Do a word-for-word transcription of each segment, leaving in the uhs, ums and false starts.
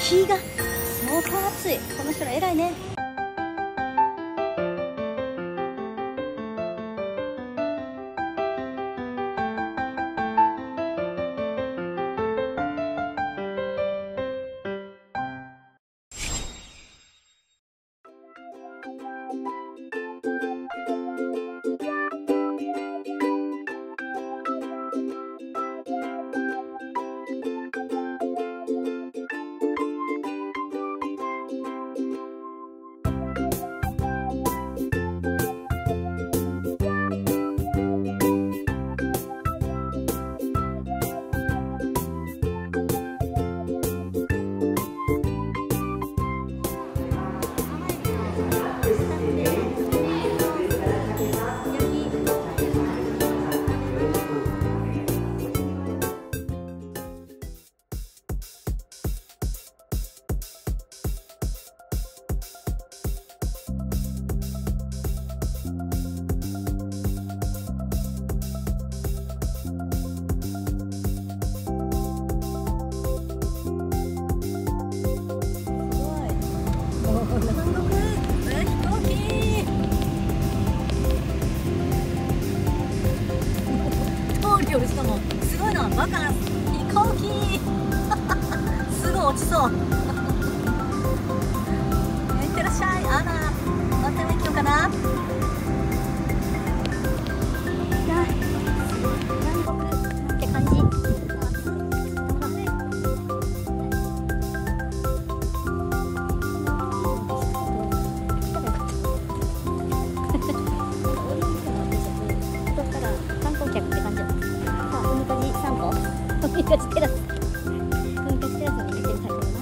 日が相当暑い。この人ら偉いね。しかもすごいのはバカな飛行機すぐ落ちそういってらっしゃい。あらまた行きようかな。南国って感じ。海かじテラス、海かじテラスに行ってみたいと思います。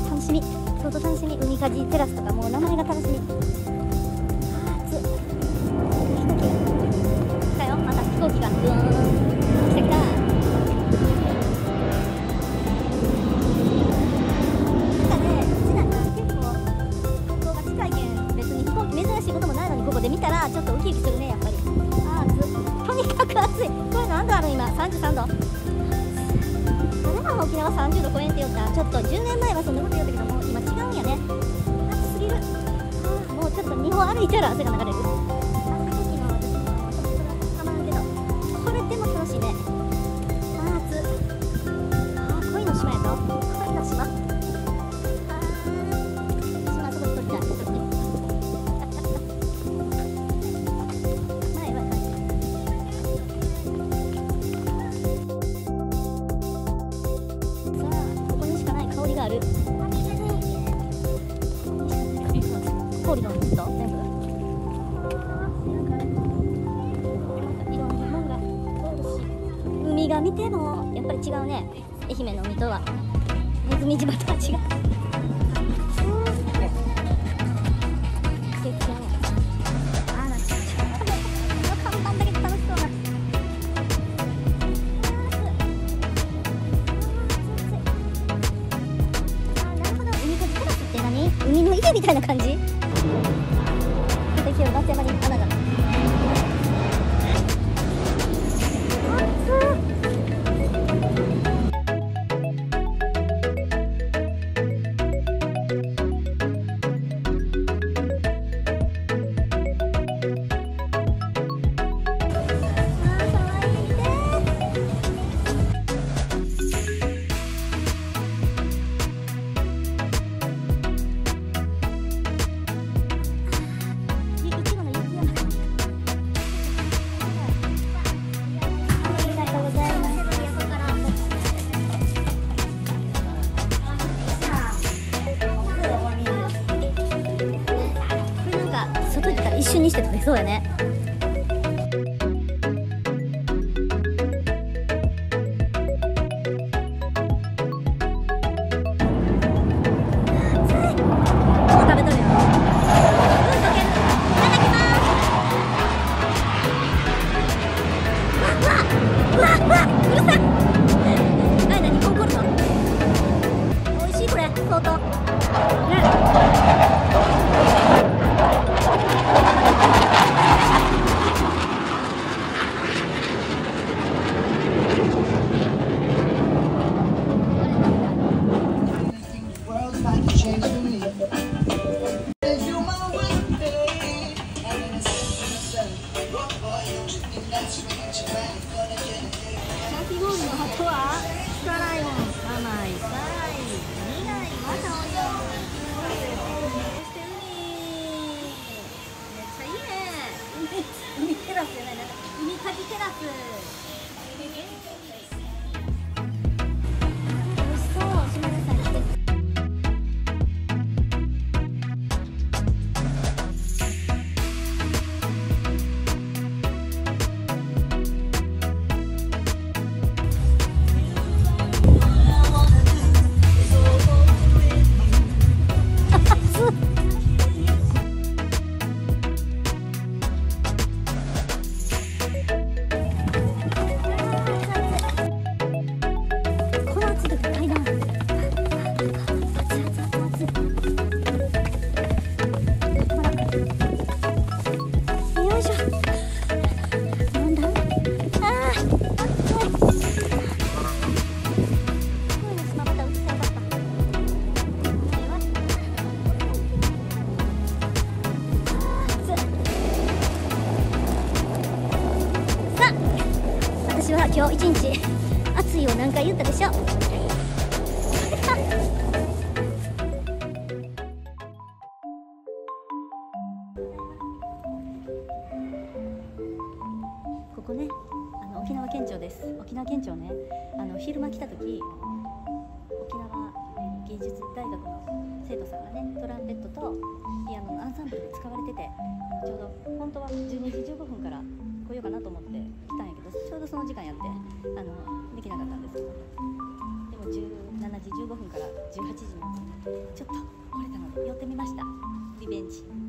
楽しみ、相当楽しみ。海かじテラスとかもう名前が楽しみ。あー、暑っ。飛行機来たよ。また飛行機がブーン来た来た。なんかね、うちなんか結構学校が近いけん別に飛行機珍しいこともないのに、ここで見たらちょっとウキウキするね、やっぱり。あー、暑っ。とにかく暑い。これなんだある今さんじゅうさんど。沖縄さんじゅうど超えんって言ったら、ちょっとじゅうねんまえはそんなこと言ったけども今違うんやね。暑すぎる。あもうちょっとにほん歩いたら汗が流れる。汗かきの私もたまらんけど、これでも楽しいね。あー暑っ。あー恋の島やぞ。恋の島。あー島そこで撮りたい。前はある氷の水と全部いろんなもんが通るし、海が見てもやっぱり違うね。愛媛の海とはネズミ島とは違う。素敵だね。あら看板だけど楽しそうな。海の家みたいな感じ。私は松山に穴が。一瞬にして撮れそうやね。相当。 今日一日暑いを何回言ったでしょ。ここね、あの沖縄県庁です。沖縄県庁ね、あの昼間来た時、沖縄芸術大学の生徒さんがね、トランペットとピアノのアンサンブルで使われてて、ちょうど本当はじゅうにじじゅうごふんから来ようかなと思って来たんやけど、ちょうどその時間やってあのできなかったんですけど、でもじゅうしちじじゅうごふんからじゅうはちじにちょっと来れたので寄ってみました。リベンジ。